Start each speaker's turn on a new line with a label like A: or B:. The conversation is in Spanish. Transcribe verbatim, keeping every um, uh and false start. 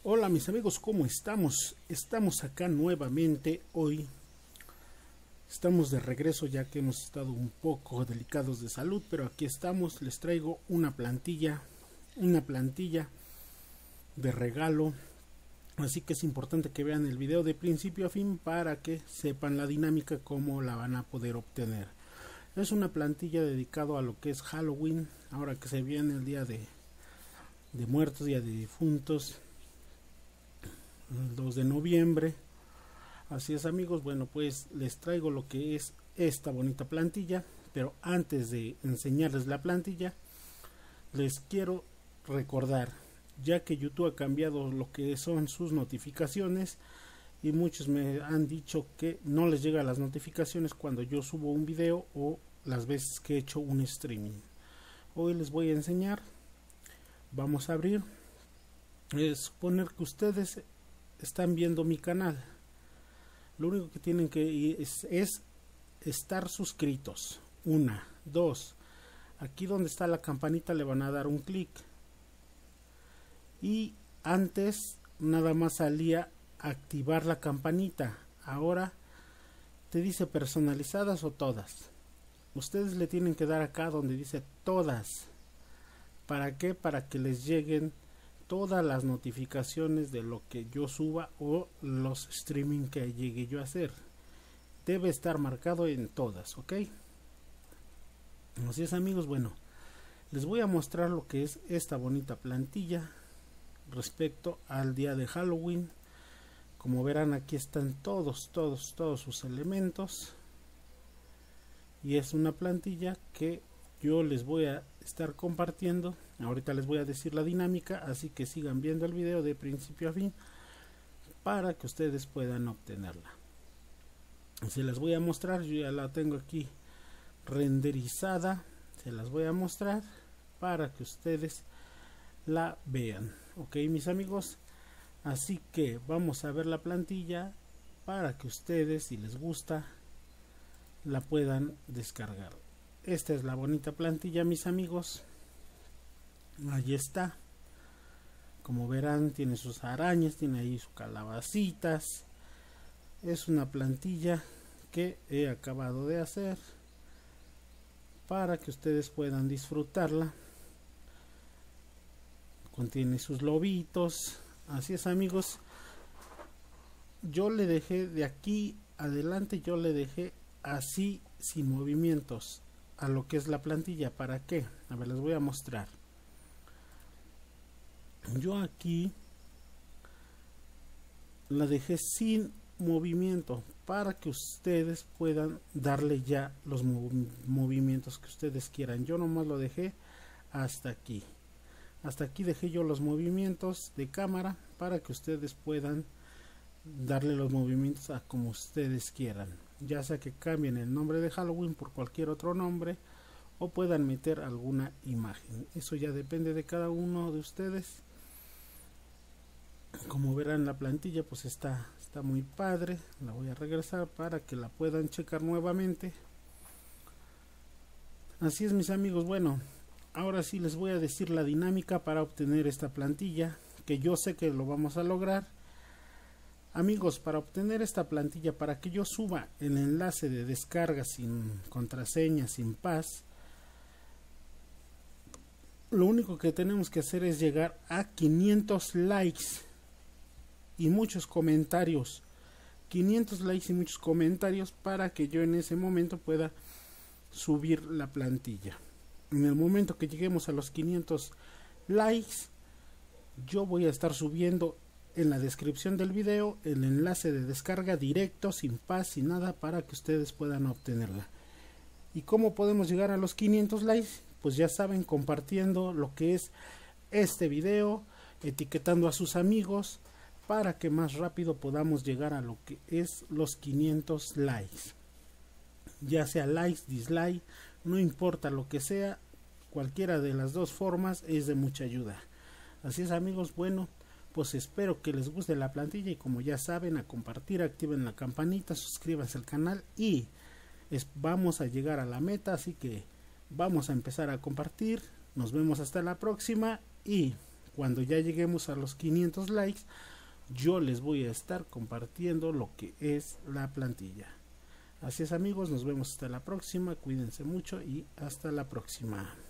A: Hola mis amigos, ¿cómo estamos? Estamos acá nuevamente hoy. Estamos de regreso ya que hemos estado un poco delicados de salud, pero aquí estamos. Les traigo una plantilla, una plantilla de regalo. Así que es importante que vean el video de principio a fin para que sepan la dinámica, cómo la van a poder obtener. Es una plantilla dedicado a lo que es Halloween, ahora que se viene el día de, de muertos, día de difuntos, el dos de noviembre. Así es amigos, bueno pues les traigo lo que es esta bonita plantilla, pero antes de enseñarles la plantilla les quiero recordar, ya que YouTube ha cambiado lo que son sus notificaciones y muchos me han dicho que no les llegan las notificaciones cuando yo subo un video o las veces que he hecho un streaming. Hoy les voy a enseñar, vamos a abrir, es suponer que ustedes están viendo mi canal. Lo único que tienen que es, es estar suscritos. Una, dos, aquí donde está la campanita le van a dar un clic. Y antes nada más salía activar la campanita. Ahora te dice personalizadas o todas. Ustedes le tienen que dar acá donde dice todas. ¿Para qué? Para que les lleguen todas las notificaciones de lo que yo suba o los streaming que llegue yo a hacer. Debe estar marcado en todas, ¿ok? Así es amigos, bueno, les voy a mostrar lo que es esta bonita plantilla respecto al día de Halloween. Como verán, aquí están todos, todos, todos sus elementos. Y es una plantilla que yo les voy a estar compartiendo. Ahorita les voy a decir la dinámica, así que sigan viendo el video de principio a fin para que ustedes puedan obtenerla. Se las voy a mostrar, yo ya la tengo aquí renderizada, se las voy a mostrar para que ustedes la vean. Ok mis amigos, así que vamos a ver la plantilla para que ustedes, si les gusta, la puedan descargar. Esta es la bonita plantilla mis amigos. Ahí está. Como verán, tiene sus arañas, tiene ahí sus calabacitas. Es una plantilla que he acabado de hacer para que ustedes puedan disfrutarla. Contiene sus lobitos. Así es amigos. Yo le dejé de aquí adelante, yo le dejé así sin movimientos a lo que es la plantilla. ¿Para qué? A ver, les voy a mostrar. Yo aquí la dejé sin movimiento para que ustedes puedan darle ya los mov movimientos que ustedes quieran. Yo nomás lo dejé hasta aquí. Hasta aquí dejé yo los movimientos de cámara para que ustedes puedan darle los movimientos a como ustedes quieran. Ya sea que cambien el nombre de Halloween por cualquier otro nombre o puedan meter alguna imagen. Eso ya depende de cada uno de ustedes. Como verán, la plantilla pues está, está muy padre. La voy a regresar para que la puedan checar nuevamente. Así es mis amigos, bueno, ahora sí les voy a decir la dinámica para obtener esta plantilla, que yo sé que lo vamos a lograr. Amigos, para obtener esta plantilla, para que yo suba el enlace de descarga sin contraseña, sin paz, lo único que tenemos que hacer es llegar a quinientos likes y muchos comentarios. quinientos likes y muchos comentarios para que yo en ese momento pueda subir la plantilla. En el momento que lleguemos a los quinientos likes, yo voy a estar subiendo en la descripción del video el enlace de descarga directo, sin paz, sin nada, para que ustedes puedan obtenerla. ¿Y cómo podemos llegar a los quinientos likes? Pues ya saben, compartiendo lo que es este video, etiquetando a sus amigos para que más rápido podamos llegar a lo que es los quinientos likes. Ya sea likes, dislike, no importa lo que sea, cualquiera de las dos formas es de mucha ayuda. Así es amigos, bueno, pues espero que les guste la plantilla y como ya saben, a compartir, activen la campanita, suscríbanse al canal y es, vamos a llegar a la meta, así que vamos a empezar a compartir. Nos vemos hasta la próxima y cuando ya lleguemos a los quinientos likes, yo les voy a estar compartiendo lo que es la plantilla. Así es amigos, nos vemos hasta la próxima, cuídense mucho y hasta la próxima.